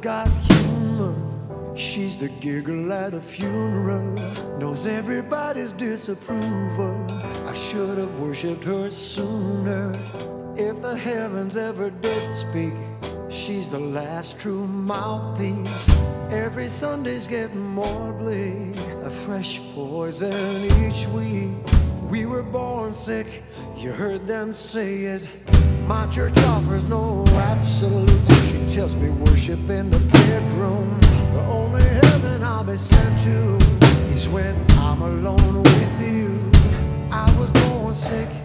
got humor. She's the giggle at a funeral, knows everybody's disapproval. I should have worshipped her sooner. If the heavens ever did speak, she's the last true mouthpiece. Every Sunday's getting more bleak, a fresh poison each week. We were born sick, you heard them say it. My church offers no absolutes. She tells me worship in the bedroom. The only heaven I'll be sent to is when I'm alone with you. I was born sick,